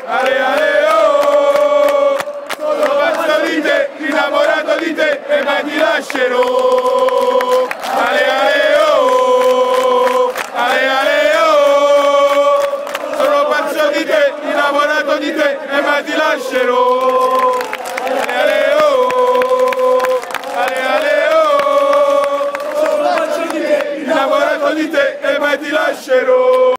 ale ale oh, sono pazzo di te, innamorato di te e mai ti lascerò. Ale ale oh, ale ale oh, sono pazzo di te, innamorato di te e mai ti lascerò.